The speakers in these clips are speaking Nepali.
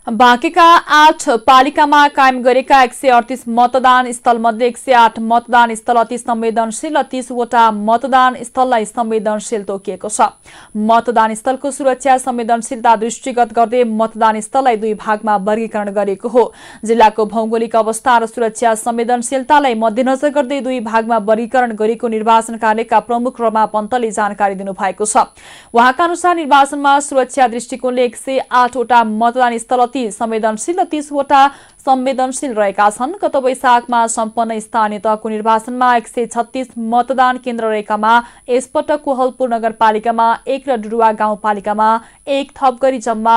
बाँकेका 8 पालिकामा कायम गरेका 138 मतदान स्थल मध्ये 108 मतदान स्थल अति संवेदनशील र 30 वटा मतदान स्थललाई संवेदनशील तोकिएको छ। मतदान स्थलको सुरक्षा संवेदनशीलता दृष्टिगत गर्दै मतदान स्थललाई दुई भागमा वर्गीकरण गरिएको हो। जिल्लाको भौगोलिक अवस्था र सुरक्षा संवेदनशीलतालाई मध्यनजर गर्दै दुई भागमा वर्गीकरण गरेको निर्वाचन कार्यालयका प्रमुख रमा पन्तले जानकारी दिनुभएको छ। उहाँका अनुसार निर्वाचनमा सुरक्षा दृष्टिकोणले 108 वटा मतदान स्थल अति संवेदनशील र 30 वटा संवेदनशील रहेका छन्। गत वैशाखमा सम्पन्न स्थानीय तहको निर्वाचनमा 136 मतदान केन्द्र रहेकामा यसपटक कोहलपुर नगरपालिकामा 1 र डुडुवा गाउँपालिकामा 1 थप गरी जम्मा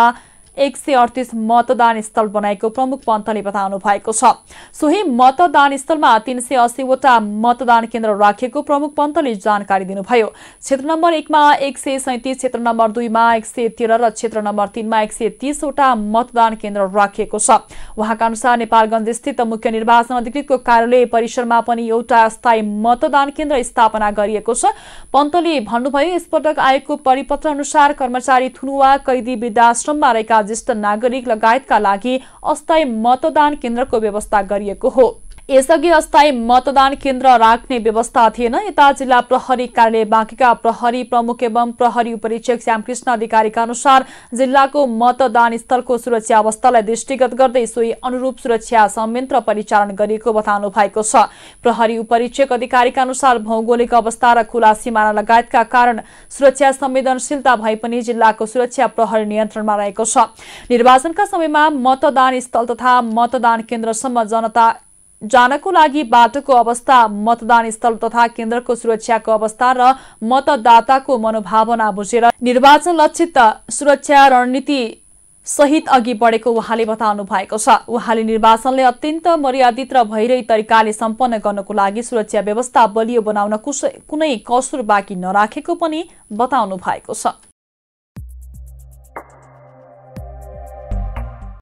138 मतदान स्थल बनाएको प्रमुख पन्तले बताउनु भएको छ। सोही मतदान स्थलमा 380 वटा मतदान केन्द्र राखिएको प्रमुख पन्तले जानकारी दिनुभयो। क्षेत्र नम्बर 1 मा 137, क्षेत्र नम्बर 2 मा 113 र क्षेत्र नम्बर 3 मा 130 वटा मतदान केन्द्र राखिएको छ। उहाँका अनुसार नेपालगञ्ज स्थित मुख्य निर्वाचन अधिकृतको कार्यालय परिसरमा पनि एउटा अस्थायी मतदान केन्द्र स्थापना गरिएको छ। पन्तले भन्नुभयो, यसपटक आयोगको परिपत्र अनुसार कर्मचारी थुनुवा कैदी वृद्धाश्रममा रहेका ज्येष्ठ नागरिक लगायतका लागि अस्थायी मतदान केन्द्रको व्यवस्था गरिएको हो। यसअघि अस्थायी मतदान केन्द्र राख्ने व्यवस्था थिएन। यता जिल्ला प्रहरी कार्यालय बाँकेका प्रहरी प्रमुख एवं प्रहरी उपरीक्षक श्यामकृष्ण अधिकारीका अनुसार जिल्लाको मतदान स्थलको सुरक्षा अवस्थालाई दृष्टिगत गर्दै सोही अनुरूप सुरक्षा संयन्त्र परिचालन गरिएको बताउनु भएको छ। प्रहरी उपरीक्षक अधिकारीका अनुसार भौगोलिक अवस्था र खुला सिमाना लगायतका कारण सुरक्षा संवेदनशीलता भए पनि जिल्लाको सुरक्षा प्रहरी नियन्त्रणमा रहेको छ। निर्वाचनका समयमा मतदान स्थल तथा मतदान केन्द्रसम्म जनता जानको लागि बाटोको अवस्था, मतदान स्थल तथा केन्द्रको सुरक्षाको अवस्था र मतदाताको मनोभावना बुझेर निर्वाचन लक्षित सुरक्षा रणनीति सहित अघि बढेको उहाँले बताउनु भएको छ। उहाँले निर्वाचनले अत्यन्त मर्यादित र भइरही तरिकाले सम्पन्न गर्नको लागि सुरक्षा व्यवस्था बलियो बनाउन कुनै कसुर बाँकी नराखेको पनि बताउनु भएको छ।